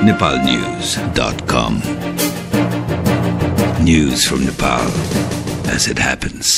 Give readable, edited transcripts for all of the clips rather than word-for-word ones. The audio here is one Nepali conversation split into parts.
nepalnews.com. News from Nepal as it happens.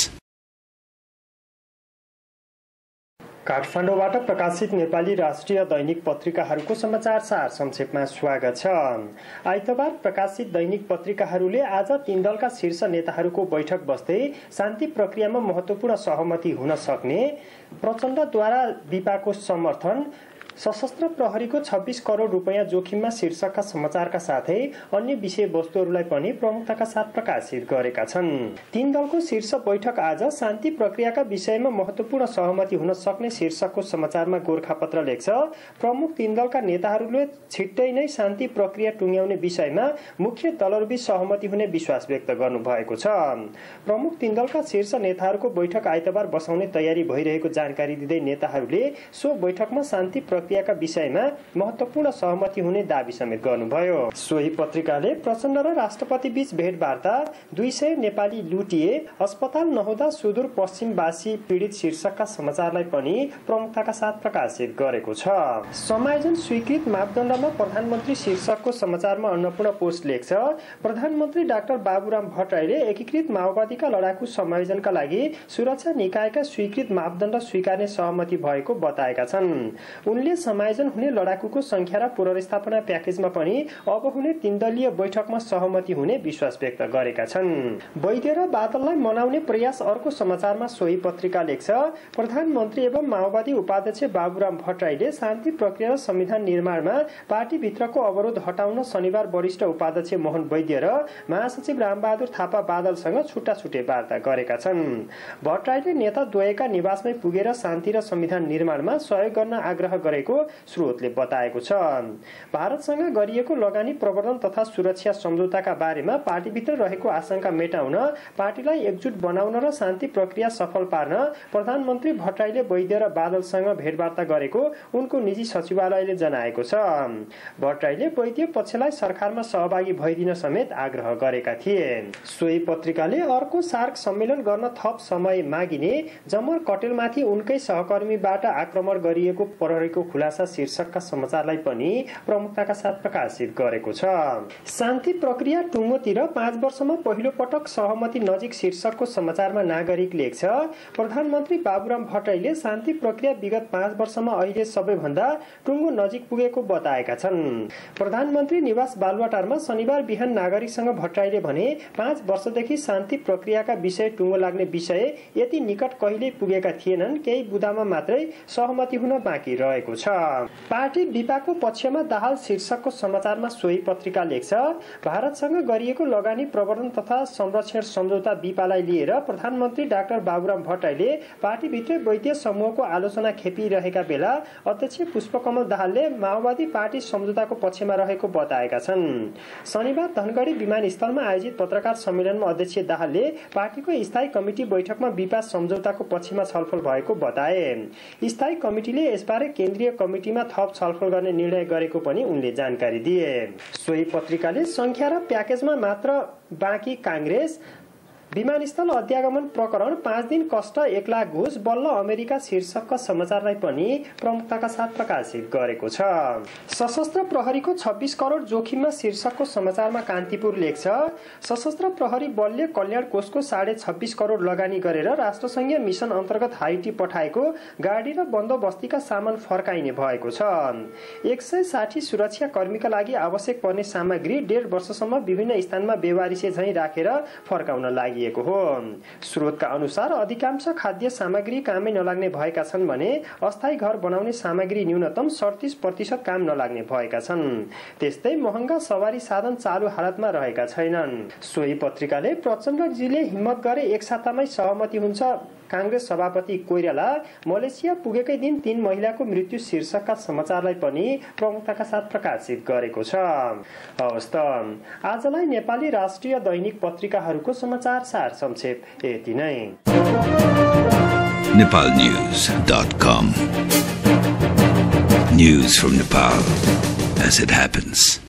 काठमाडौँबाट प्रकाशित नेपाली राष्ट्रिय दैनिक पत्रिकाहरूको समाचार सार संक्षेपमा स्वागत छ। आइतबार प्रकाशित दैनिक पत्रिकाहरूले आज तीन दलका शीर्ष नेताहरूको बैठक बस्दै शान्ति प्रक्रियामा महत्त्वपूर्ण सहमति हुन सक्ने, प्रचण्डद्वारा विपाको समर्थन, सशस्त्र प्रहरीको 26 करोड रुपैयाँ जोखिममा शीर्षकका समाचारका साथै अन्य विषयवस्तुहरूलाई पनि प्रमुखताका साथ प्रकाशित गरेका छन्। तीन दलको शीर्ष बैठक आज शान्ति प्रक्रियाका विषयमा महत्त्वपूर्ण सहमति हुन सक्ने शीर्षकको समाचारमा गोरखापत्र लेख्छ। प्रमुख तीन दलका नेताहरूले छिट्टै नै शान्ति प्रक्रिया टुङ्ग्याउने विषयमा मुख्य दलहरूबीच सहमति हुने विश्वास व्यक्त गर्नुभएको छ। प्रमुख तीन दलका शीर्ष नेताहरूको बैठक आइतबार बसाउने तयारी भइरहेको जानकारी दिँदै नेताहरूले सो बैठकमा शान्ति प्रक्रियाका विषयमा महत्त्वपूर्ण सहमति हुने दाबी समेत गर्नुभयो। सोही पत्रिकाले प्रचण्ड र राष्ट्रपति बीच भेटवार्ता, 200 नेपाली लुटिए, अस्पताल नहुँदा सुदूर पश्चिमवासी पीडित शीर्षकका समाचारलाई पनि प्रमुखताका साथ प्रकाशित गरेको छ। समायोजन स्वीकृत मापदण्डमा प्रधानमन्त्री शीर्षकको समाचारमा अन्नपूर्ण पोस्ट लेख्छ। प्रधानमन्त्री डाक्टर बाबुराम भट्टराईले एकीकृत माओवादीका लडाकु समायोजनका लागि सुरक्षा निकायका स्वीकृत मापदण्ड स्वीकार्ने सहमति भएको बताएका छन्। उनले समायोजन हुने लडाकुको संख्या र पुनर्स्थापना प्याकेजमा पनि अब हुने तीन दलीय बैठकमा सहमति हुने विश्वास व्यक्त गरेका छन्। वैद्य र बादललाई मनाउने प्रयास अर्को समाचारमा सोही पत्रिका लेख्छ। प्रधानमन्त्री एवं माओवादी उपाध्यक्ष बाबुराम भट्टराईले शान्ति प्रक्रिया र संविधान निर्माणमा पार्टीभित्रको अवरोध हटाउन शनिबार वरिष्ठ उपाध्यक्ष मोहन वैद्य र महासचिव रामबहादुर थापा बादलसँग छुट्टा छुट्टै वार्ता गरेका छन्। भट्टराईले नेता द्वयका निवासमै पुगेर शान्ति र संविधान निर्माणमा सहयोग गर्न आग्रह गरेको स्रोतले बताएको छ। भारतसँग गरिएको लगानी प्रवर्धन तथा सुरक्षा सम्झौताका बारेमा पार्टीभित्र रहेको आशंका मेटाउन, पार्टीलाई एकजुट बनाउन र शान्ति प्रक्रिया सफल पार्न प्रधानमन्त्री भट्टराईले वैद्य र बादलसँग भेटवार्ता गरेको उनको निजी सचिवालयले जनाएको छ। भट्टराईले वैद्य पक्षलाई सरकारमा सहभागी भइदिन समेत आग्रह गरेका थिए। सोही पत्रिकाले अर्को सार्क सम्मेलन गर्न थप समय मागिने, जमर कटेलमाथि उनकै सहकर्मीबाट आक्रमण गरिएको प्रहरीको खुलासा शीर्षकका समाचारलाई पनि प्रमुखताका साथ प्रकाशित गरेको छ। शान्ति प्रक्रिया टुङ्गोतिर 5 वर्षमा पहिलो पटक सहमति नजिक शीर्षकको समाचारमा नागरिक लेख्छ। प्रधानमन्त्री बाबुराम भट्टराईले शान्ति प्रक्रिया विगत 5 वर्षमा अहिले सबैभन्दा टुङ्गो नजिक पुगेको बताएका छन्। प्रधानमन्त्री निवास बालुवाटारमा शनिबार बिहान नागरिकसँग भट्टराईले भने 5 वर्षदेखि शान्ति प्रक्रियाका विषय टुङ्गो लाग्ने विषय यति निकट कहिल्यै पुगेका थिएनन्, केही बुदामा मात्रै सहमति हुन बाँकी रहेको छ। पार्टी विपाको पक्षमा दाहाल शीर्षकको समाचारमा सोही पत्रिका लेख्छ। भारतसँग गरिएको लगानी प्रवर्धन तथा संरक्षण सम्झौता विपालाई लिएर प्रधानमन्त्री डाक्टर बाबुराम भट्टराईले पार्टीभित्र वैद्य समूहको आलोचना खेपिरहेका बेला अध्यक्ष पुष्पकमल दाहालले माओवादी पार्टी सम्झौताको पक्षमा रहेको बताएका छन्। शनिबार धनगढी विमानस्थलमा आयोजित पत्रकार सम्मेलनमा अध्यक्ष दाहालले पार्टीको स्थायी कमिटी बैठकमा विपा सम्झौताको पक्षमा छलफल भएको बताए। स्थायी कमिटीले यसबारे केन्द्रीय कमिटीमा थप छलफल गर्ने निर्णय गरेको पनि उनले जानकारी दिए। सोही पत्रिकाले संख्या र प्याकेजमा मात्र बाँकी कांग्रेस, विमानस्थल अध्यागमन प्रकरण 5 दिन कष्ट 1 लाख घुस बल्ल अमेरिका शीर्षकका समाचारलाई पनि प्रमुखताका साथ प्रकाशित गरेको छ। सशस्त्र प्रहरीको 26 करोड जोखिममा शीर्षकको समाचारमा कान्तिपुर लेख्छ। सशस्त्र प्रहरी बलले कल्याण कोषको 26.5 करोड लगानी गरेर राष्ट्रसङ्घीय मिसन अन्तर्गत हाइटी पठाएको गाडी र बन्दोबस्तीका सामान फर्काइने भएको छ। 160 सुरक्षा कर्मीका लागि आवश्यक पर्ने सामग्री 1.5 वर्षसम्म विभिन्न स्थानमा बेवारिसे झैं राखेर फर्काउन लागि हो। स्रोतका अनुसार अधिकांश खाद्य सामग्री कामै नलाग्ने भएका छन् भने अस्थायी घर बनाउने सामग्री न्यूनतम 37% काम नलाग्ने भएका छन्। त्यस्तै महँगा सवारी साधन चालु हालतमा रहेका छैनन्। सोही पत्रिकाले प्रचण्डजीले हिम्मत गरे एक सातामै सहमति हुन्छ, कांग्रेस सभापति कोइराला मलेसिया पुगेकै दिन 3 महिलाको मृत्यु शीर्षकका समाचारलाई पनि प्रमुखताका साथ प्रकाशित गरेको छ। हवस् त आजलाई नेपाली राष्ट्रिय दैनिक पत्रिकाहरूको समाचार सार संक्षेप यति नै। nepalnews.com. News from Nepal as it happens.